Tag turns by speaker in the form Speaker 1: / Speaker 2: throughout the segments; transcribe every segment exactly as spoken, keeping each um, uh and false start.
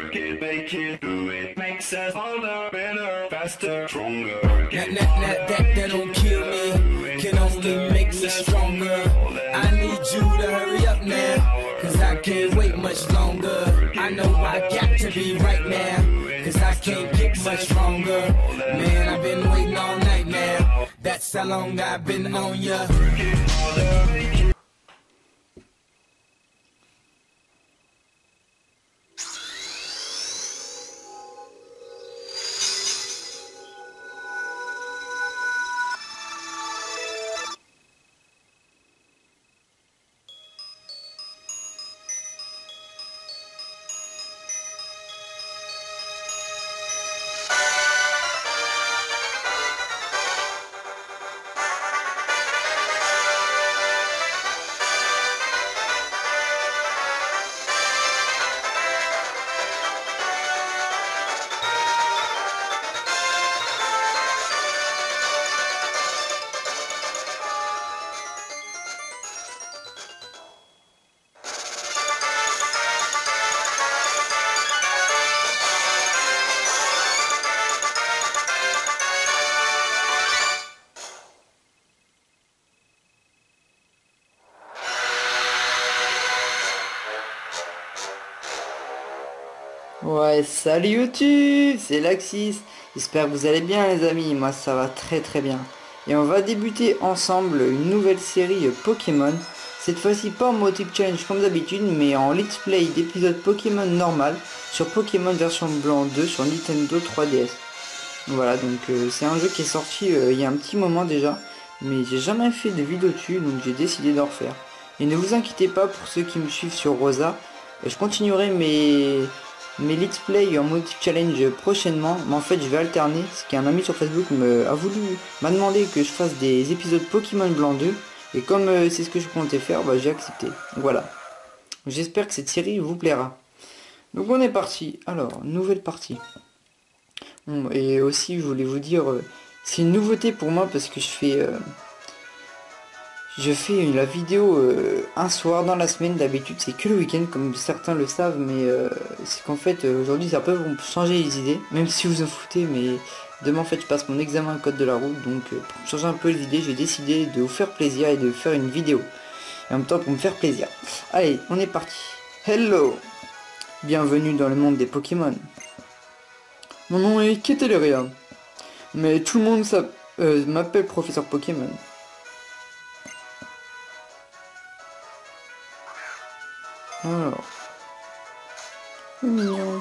Speaker 1: Work it, make it, do it, makes us harder, better, faster, stronger.
Speaker 2: That, that, that, that, that don't kill me, can only make us stronger. I need you to hurry up now, cause I can't wait much longer. I know I got to be right now, cause I can't get much longer. Man, I've been waiting all night now, that's how long I've been on ya.
Speaker 3: Ouais, salut YouTube, c'est Laxis. J'espère que vous allez bien les amis, moi ça va très très bien. Et on va débuter ensemble une nouvelle série Pokémon. Cette fois-ci pas en Motive Challenge comme d'habitude, mais en let's play d'épisode Pokémon normal sur Pokémon version blanc deux sur Nintendo trois D S. Voilà, donc euh, c'est un jeu qui est sorti euh, il y a un petit moment déjà, mais j'ai jamais fait de vidéo dessus, donc j'ai décidé d'en refaire. Et ne vous inquiétez pas pour ceux qui me suivent sur Rosa, je continuerai mes... mes let's play en multi challenge prochainement, mais en fait je vais alterner, parce qu'un ami sur Facebook me a voulu m'a demandé que je fasse des épisodes Pokémon blanc deux, et comme euh, c'est ce que je comptais faire, bah j'ai accepté. Voilà, j'espère que cette série vous plaira. Donc on est parti. Alors nouvelle partie. Bon, et aussi je voulais vous dire, euh, c'est une nouveauté pour moi parce que je fais euh, Je fais la vidéo euh, un soir dans la semaine. D'habitude c'est que le week-end comme certains le savent, mais euh, c'est qu'en fait euh, aujourd'hui ça peut changer les idées, même si vous en foutez, mais demain en fait je passe mon examen code de la route, donc euh, pour changer un peu les idées j'ai décidé de vous faire plaisir et de faire une vidéo. Et en même temps pour me faire plaisir. Allez, on est parti. Hello, bienvenue dans le monde des Pokémon. Mon nom est Keteleria, mais tout le monde euh, m'appelle professeur Pokémon. Alors, mignon.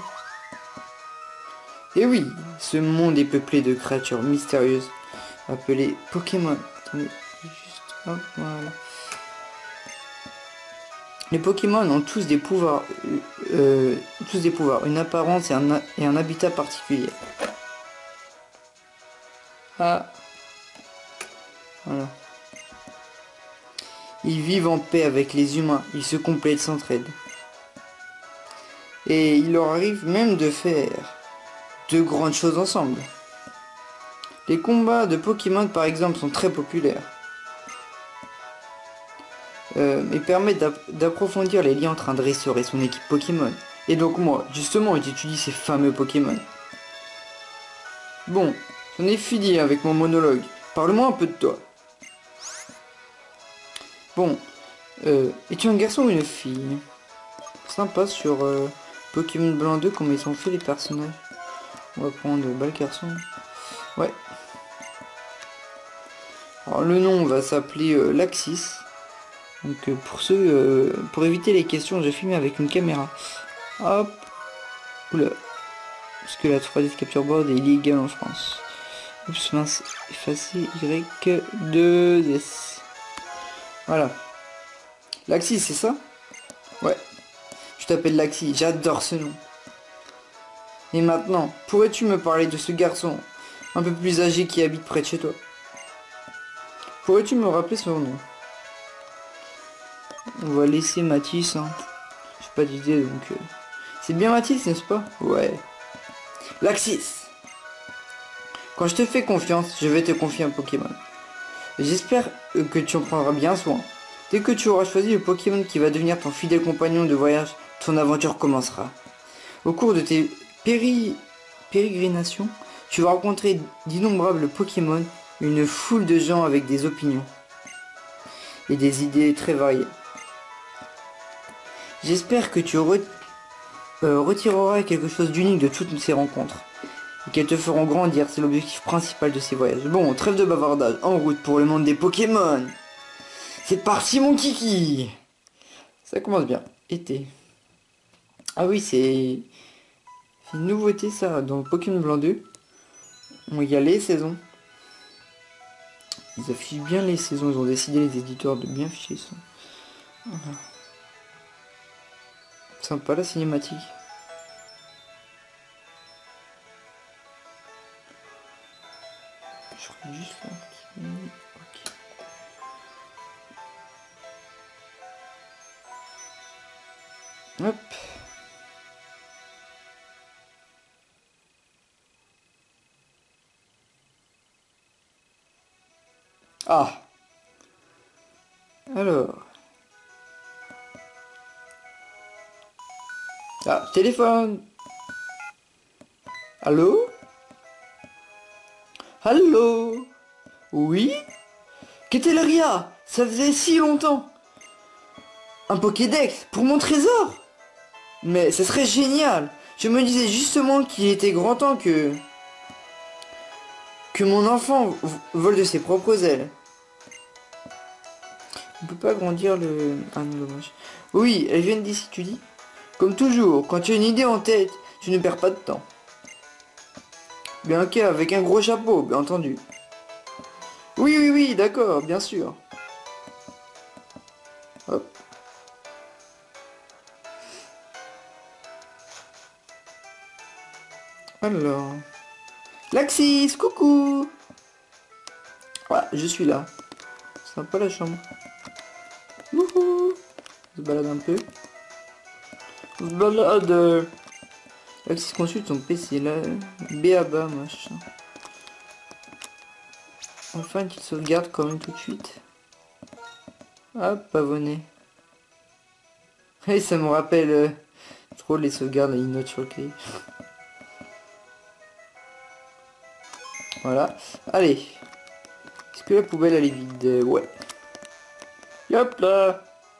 Speaker 3: Et oui, ce monde est peuplé de créatures mystérieuses appelées Pokémon. Attendez, juste hop, voilà. Les Pokémon ont tous des pouvoirs, euh, tous des pouvoirs, une apparence et un, et un habitat particulier. Ah, voilà. Ils vivent en paix avec les humains, ils se complètent, s'entraident. Et il leur arrive même de faire de grandes choses ensemble. Les combats de Pokémon par exemple sont très populaires. Euh, et permettent d'approfondir les liens entre un dresseur et son équipe Pokémon. Et donc moi, justement, j'étudie ces fameux Pokémon. Bon, j'en ai fini avec mon monologue. Parle-moi un peu de toi. Bon, euh, es-tu un garçon ou une fille? Sympa sur euh, Pokémon Blanc deux, comment ils sont faits les personnages. On va prendre bah, le garçon. Ouais. Alors le nom va s'appeler euh, Laxis. Donc euh, pour ceux, euh, pour éviter les questions, je filme avec une caméra. Hop. Oula. Parce que la trois D capture board est illégale en France. Oups, mince. Effacer Y deux S. Voilà. Laxis, c'est ça? Ouais. Je t'appelle Laxis, j'adore ce nom. Et maintenant, pourrais-tu me parler de ce garçon un peu plus âgé qui habite près de chez toi? Pourrais-tu me rappeler son nom? On va laisser Mathis, hein. J'ai pas d'idée donc... Euh... C'est bien Mathis, n'est-ce pas? Ouais. Laxis. Quand je te fais confiance, je vais te confier un Pokémon. J'espère que tu en prendras bien soin. Dès que tu auras choisi le Pokémon qui va devenir ton fidèle compagnon de voyage, ton aventure commencera. Au cours de tes péri... pérégrinations, tu vas rencontrer d'innombrables Pokémon, une foule de gens avec des opinions et des idées très variées. J'espère que tu re... euh, retireras quelque chose d'unique de toutes ces rencontres et qu'elles te feront grandir. C'est l'objectif principal de ces voyages. Bon, trêve de bavardage, en route pour le monde des Pokémon. C'est parti mon kiki. Ça commence bien. Été. Ah oui, c'est une nouveauté ça, dans Pokémon Blanc deux. Il y a les saisons. Ils affichent bien les saisons, ils ont décidé les éditeurs de bien afficher ça. Voilà. Sympa la cinématique. Je regarde juste là. Ok. Hop. Ah. Alors. Ah, téléphone. Allô? Allô? Oui? Keteleria, ça faisait si longtemps. Un Pokédex pour mon trésor? Mais ce serait génial. Je me disais justement qu'il était grand temps que... que mon enfant vole de ses propres ailes. On peut pas agrandir le... Ah non, dommage. Oui, elle vient d'ici, tu dis? Comme toujours, quand tu as une idée en tête, tu ne perds pas de temps. Bien ok, avec un gros chapeau, bien entendu. Oui, oui, oui, d'accord, bien sûr. Hop. Alors... Laxis, coucou. Voilà, je suis là. Sympa la chambre. Wouhou. On se balade un peu. On se balade. Laxis consulte son P C là. B A B A machin. Enfin une petite sauvegarde quand même tout de suite. Hop, pavonné. Et ça me rappelle euh, trop les sauvegardes et les notes sur le cahier. Voilà. Allez. Est-ce que la poubelle elle est vide? Ouais. Hop là.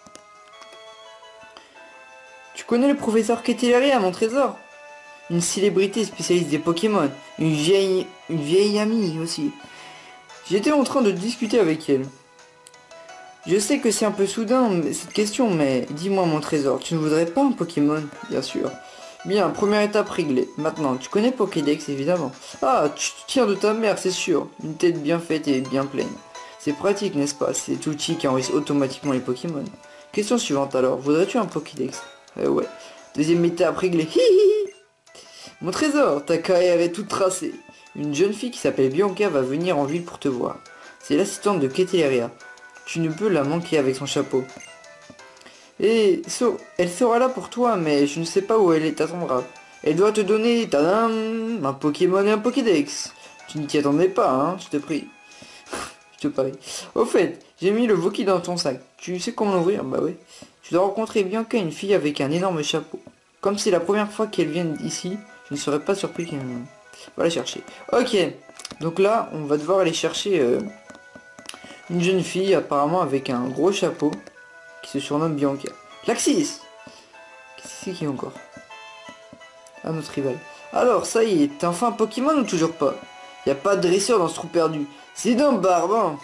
Speaker 3: Tu connais le professeur Keteleria, mon trésor? Une célébrité spécialiste des Pokémon. Une vieille, une vieille amie aussi. J'étais en train de discuter avec elle. Je sais que c'est un peu soudain cette question, mais dis-moi mon trésor, tu ne voudrais pas un Pokémon? Bien sûr. Bien, première étape réglée. Maintenant, tu connais Pokédex évidemment. Ah, tu te tiens de ta mère, c'est sûr. Une tête bien faite et bien pleine. C'est pratique, n'est-ce pas? Cet outil qui enregistre automatiquement les Pokémon. Question suivante alors, voudrais-tu un Pokédex? Euh, ouais. Deuxième étape réglée. Hihihi. Mon trésor, ta carrière est toute tracée. Une jeune fille qui s'appelle Bianca va venir en ville pour te voir. C'est l'assistante de Keteleria. Tu ne peux la manquer avec son chapeau. Et so, elle sera là pour toi, mais je ne sais pas où elle t'attendra. Elle doit te donner, tadam, un Pokémon et un Pokédex. Tu n'y t'y attendais pas, hein, je te prie. Je te parie. Au fait, j'ai mis le Voki dans ton sac. Tu sais comment l'ouvrir? Bah oui. Tu dois rencontrer Bianca, une fille avec un énorme chapeau. Comme c'est la première fois qu'elle vient ici, je ne serais pas surpris qu'elle... va la chercher. Ok. Donc là, on va devoir aller chercher euh, une jeune fille, apparemment avec un gros chapeau, qui se surnomme Bianca. Laxis! Qu'est-ce qu'il y a encore? Ah, notre rival. Alors, ça y est, t'es enfin un Pokémon ou toujours pas? Y a pas de dresseur dans ce trou perdu. C'est d'un barbare.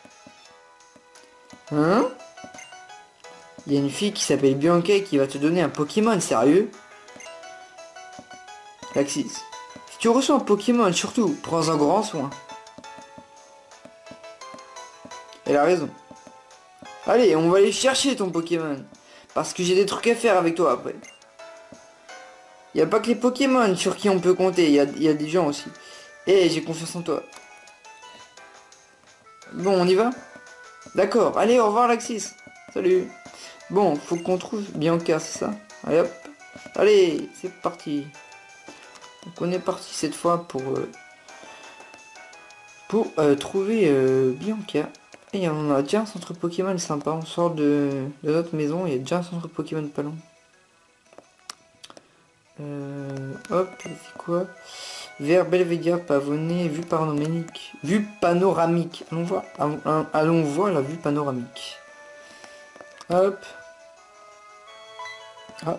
Speaker 3: Hein? Il y a une fille qui s'appelle Bianca qui va te donner un Pokémon, sérieux? Laxis. Si tu reçois un Pokémon, surtout, prends-en grand soin. Elle a raison. Allez, on va aller chercher ton Pokémon. Parce que j'ai des trucs à faire avec toi après. Il n'y a pas que les Pokémon sur qui on peut compter, il y a, y a des gens aussi. Eh, j'ai confiance en toi. Bon, on y va? D'accord, allez, au revoir Laxis. Salut. Bon, faut qu'on trouve Bianca, c'est ça? Allez hop. Allez, c'est parti. Donc on est parti cette fois pour... Euh, pour euh, trouver euh, Bianca. Et on a déjà un centre Pokémon sympa. On sort de, de notre maison, il y a déjà un centre Pokémon pas loin. Euh, hop, c'est quoi? Vers Belvédère, pavonné, vue panoramique. Vue panoramique. Allons voir, allons, allons voir la vue panoramique. Hop. Hop.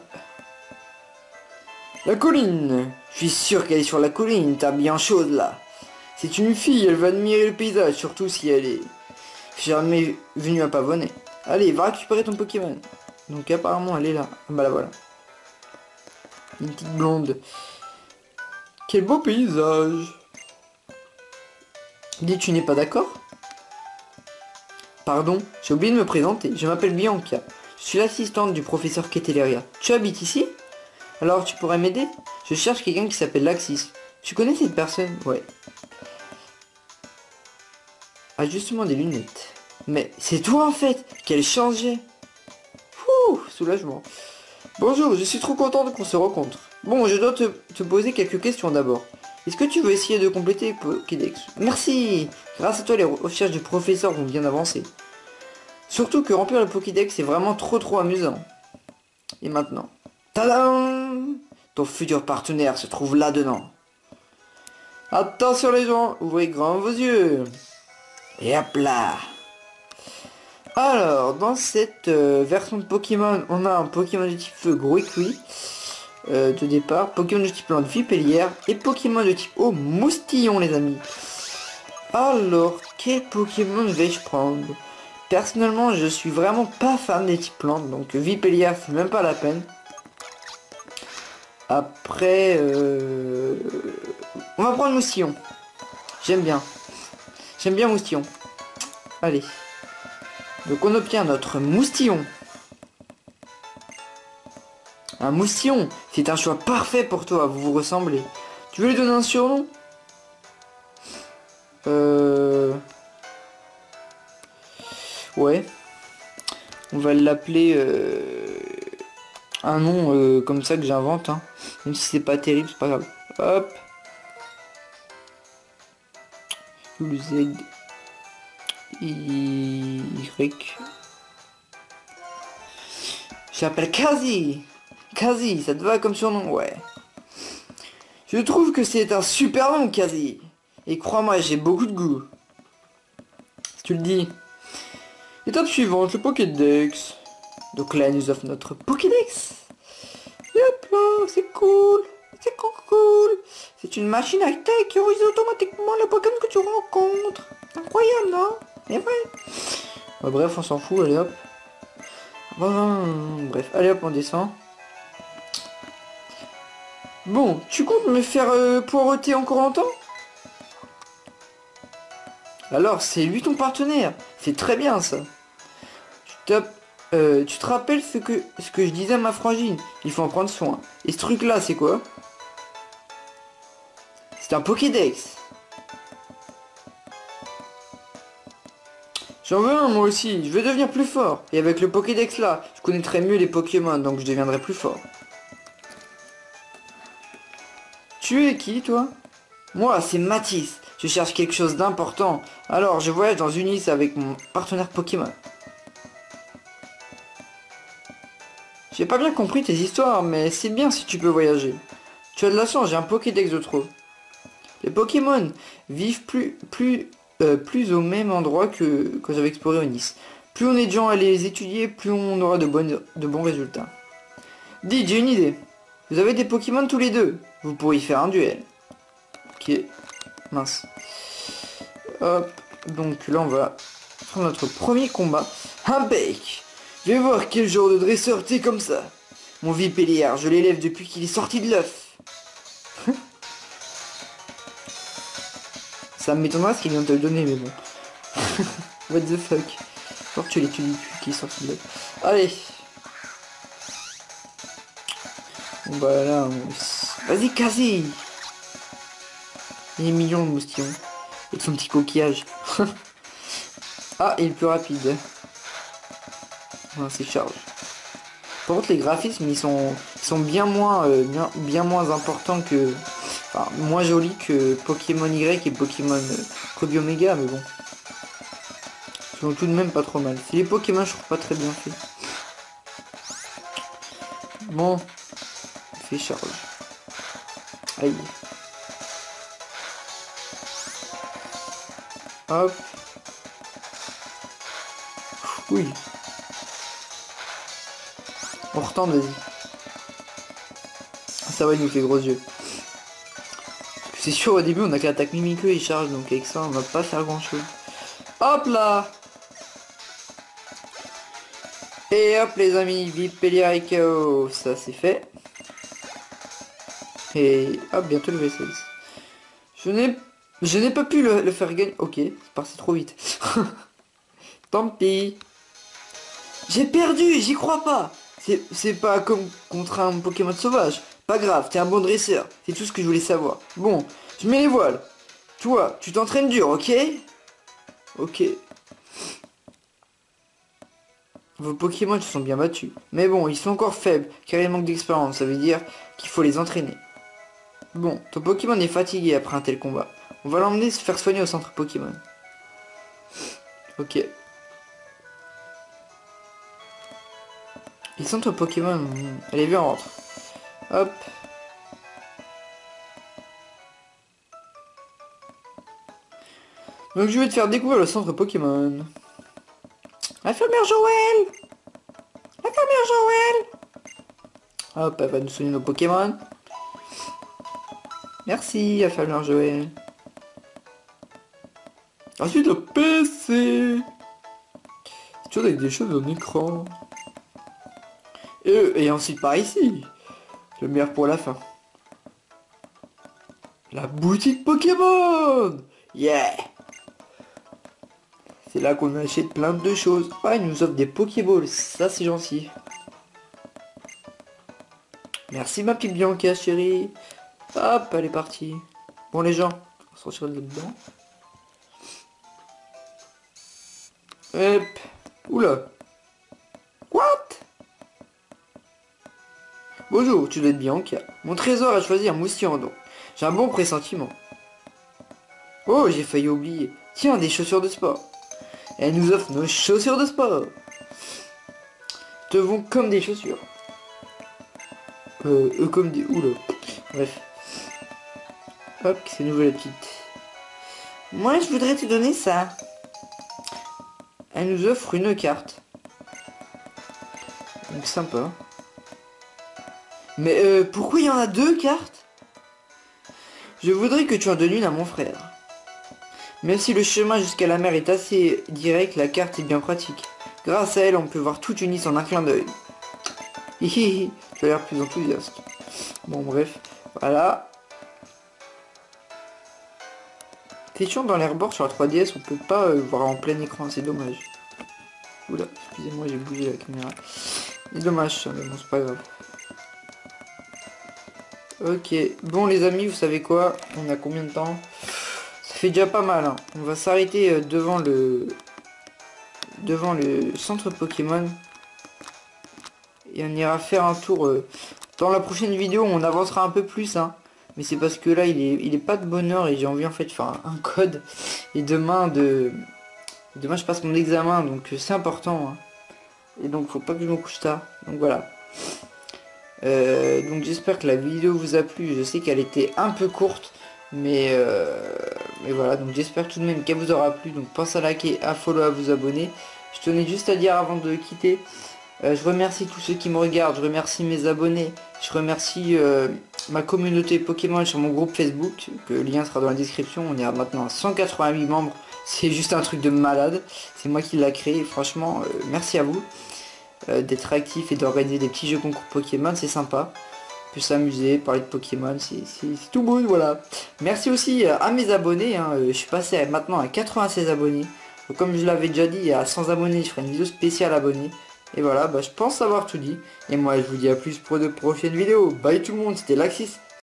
Speaker 3: La colline. Je suis sûr qu'elle est sur la colline, t'as bien chose là. C'est une fille, elle va admirer le paysage, surtout si elle est jamais venue à pavonner. Allez, va récupérer ton Pokémon. Donc apparemment elle est là. Bah là voilà. Une petite blonde. Quel beau paysage. Dis, tu n'es pas d'accord? Pardon, j'ai oublié de me présenter. Je m'appelle Bianca. Je suis l'assistante du professeur Keteleria. Tu habites ici? Alors tu pourrais m'aider? Je cherche quelqu'un qui s'appelle Laxis. Tu connais cette personne? Ouais. Ajustement des lunettes. Mais c'est toi en fait. Quel changé. Ouh, soulagement. Bonjour, je suis trop contente qu'on se rencontre. Bon, je dois te, te poser quelques questions d'abord. Est-ce que tu veux essayer de compléter Pokédex? Merci. Grâce à toi, les recherches du professeur vont bien avancer. Surtout que remplir le Pokédex est vraiment trop trop amusant. Et maintenant, tadam! Ton futur partenaire se trouve là-dedans. Attention les gens, ouvrez grand vos yeux. Et hop là. Alors, dans cette euh, version de Pokémon, on a un Pokémon de type feu Grookey euh, de départ, Pokémon de type plante Vipellière et Pokémon de type eau Moustillon les amis. Alors, quel Pokémon vais-je prendre? Personnellement, je suis vraiment pas fan des types plantes, donc Vipellière c'est même pas la peine. Après, euh... on va prendre Moustillon. J'aime bien. J'aime bien Moustillon. Allez. Donc on obtient notre Moustillon. Un Moustillon, c'est un choix parfait pour toi, vous vous ressemblez. Tu veux lui donner un surnom? Euh... Ouais. On va l'appeler... Euh... Un nom euh, comme ça que j'invente. Hein. Même si c'est pas terrible, c'est pas grave. Hop. Le Z. Y. J'appelle Kazi. Kazi, ça te va comme surnom? Ouais. Je trouve que c'est un super nom, Kazi. Et crois-moi, j'ai beaucoup de goût. Si tu le dis. Étape suivante, le Pokédex. Donc là, nous offre notre Pokédex. Et hop là, c'est cool. C'est cool, cool. C'est une machine high-tech qui résout automatiquement les Pokémon que tu rencontres. Incroyable, non? Et vrai. Bah, bref, on s'en fout, allez hop. Bon, bref, allez hop, on descend. Bon, tu comptes me faire euh, poireauter encore longtemps? Alors, c'est lui ton partenaire. C'est très bien, ça. Tu, euh, tu te rappelles ce que, ce que je disais à ma frangine? Il faut en prendre soin. Et ce truc-là, c'est quoi? C'est un Pokédex. J'en veux un moi aussi, je veux devenir plus fort. Et avec le Pokédex là, je connaîtrai mieux les Pokémon, donc je deviendrai plus fort. Tu es qui toi? Moi c'est Mathis, je cherche quelque chose d'important. Alors je voyage dans une île avec mon partenaire Pokémon. J'ai pas bien compris tes histoires, mais c'est bien si tu peux voyager. Tu as de la chance, j'ai un Pokédex de trop. Les Pokémon vivent plus, plus, euh, plus au même endroit que quand j'avais exploré au Nice. Plus on est de gens à les étudier, plus on aura de, bonnes, de bons résultats. Dis, j'ai une idée. Vous avez des Pokémon tous les deux. Vous pourriez faire un duel. Ok. Mince. Hop. Donc là, on va faire notre premier combat. Un bec. Je vais voir quel genre de dresseur t'es comme ça. Mon Vipellière, je l'élève depuis qu'il est sorti de l'œuf. Ça m'étonnera ce qu'il vient de te le donner, mais bon. What the fuck. Genre tu l'étudies depuis qu'il est sorti de l'œuf. Allez. Bon bah là, on... Vas-y, Kazi. Il est mignon le moustillon. Avec son petit coquillage. Ah, il est plus rapide. Non, c'est charge. Par contre, les graphismes, ils sont, ils sont bien moins, euh, bien, bien moins importants que, enfin, moins jolis que Pokémon Y et Pokémon euh, Kobe Omega, mais bon, ils sont tout de même pas trop mal. C'est les Pokémon, je trouve pas très bien fait. Bon, on qui charge. Aïe. Hop. Oui. On retente, vas-y. Ça va, il nous fait gros yeux. C'est sûr, au début, on a que l'attaque Mimikyu et il charge, donc avec ça, on va pas faire grand-chose. Hop là. Et hop, les amis, Vipellier K O, ça c'est fait. Et hop, bientôt le V seize. Je n'ai je n'ai pas pu le, le faire gagner. Ok, c'est parti trop vite. Tant pis. J'ai perdu, j'y crois pas. C'est pas comme contre un Pokémon sauvage. Pas grave, t'es un bon dresseur. C'est tout ce que je voulais savoir. Bon, je mets les voiles. Toi, tu t'entraînes dur, ok? Ok. Vos Pokémon se sont bien battus. Mais bon, ils sont encore faibles, car ils manquent d'expérience. Ça veut dire qu'il faut les entraîner. Bon, ton Pokémon est fatigué après un tel combat. On va l'emmener se faire soigner au centre Pokémon. Ok. Les centres Pokémon... Allez, viens, on rentre. Hop. Donc je vais te faire découvrir le centre Pokémon. Infirmière Joël! Infirmière Joël! Hop, elle va nous soigner nos Pokémon. Merci, Infirmière Joël. Ensuite, le P C. C'est toujours avec des choses en écran. Et, et ensuite, par ici. Le meilleur pour la fin. La boutique Pokémon! Yeah! C'est là qu'on achète plein de choses. Ah, il nous offre des Pokéballs. Ça, c'est gentil. Merci, ma petite Bianca, chérie. Hop, elle est partie. Bon, les gens, on se retire de dedans. Hop. Oula. What? Bonjour, tu dois être Bianca. Mon trésor a choisi un mousillon, donc. J'ai un bon pressentiment. Oh, j'ai failli oublier. Tiens, des chaussures de sport. Elle nous offre nos chaussures de sport. Te vont comme des chaussures. Euh, eux comme des... Oula. Bref. Hop, c'est nouveau la petite. Moi, je voudrais te donner ça. Elle nous offre une carte. Donc sympa. Mais euh, pourquoi il y en a deux cartes? Je voudrais que tu en donnes une à mon frère. Même si le chemin jusqu'à la mer est assez direct, la carte est bien pratique. Grâce à elle, on peut voir toute une île en un clin d'œil. Hihihi, tu as l'air plus enthousiaste. Bon, bref, voilà. C'est chiant dans l'airboard sur la trois D S, on peut pas euh, voir en plein écran, c'est dommage. Oula, excusez-moi, j'ai bougé la caméra. C'est dommage ça, mais bon, c'est pas grave. Ok, bon les amis, vous savez quoi? On a combien de temps? Ça fait déjà pas mal, hein. On va s'arrêter euh, devant le... devant le centre Pokémon. Et on ira faire un tour... Euh... Dans la prochaine vidéo, on avancera un peu plus, hein. Mais c'est parce que là, il est, il est pas de bonne heure et j'ai envie en fait de faire un, un code. Et demain, de... demain je passe mon examen, donc c'est important. Hein. Et donc, faut pas que je me couche tard. Donc voilà. Euh, donc j'espère que la vidéo vous a plu. Je sais qu'elle était un peu courte. Mais, euh, mais voilà, donc j'espère tout de même qu'elle vous aura plu. Donc pensez à liker, à follow, à vous abonner. Je tenais juste à dire avant de quitter. Euh, je remercie tous ceux qui me regardent, je remercie mes abonnés, je remercie euh, ma communauté Pokémon sur mon groupe Facebook, que le lien sera dans la description. On est maintenant à cent quatre-vingt-huit membres, c'est juste un truc de malade, c'est moi qui l'a créé, franchement, euh, merci à vous euh, d'être actifs et d'organiser des petits jeux concours Pokémon, c'est sympa. On peut s'amuser, parler de Pokémon, c'est tout beau, voilà. Merci aussi euh, à mes abonnés, hein, euh, je suis passé à, maintenant à quatre-vingt-seize abonnés, donc, comme je l'avais déjà dit, à cent abonnés, je ferai une vidéo spéciale abonnés. Et voilà, bah, je pense avoir tout dit. Et moi, je vous dis à plus pour de prochaines vidéos. Bye tout le monde, c'était Laxis.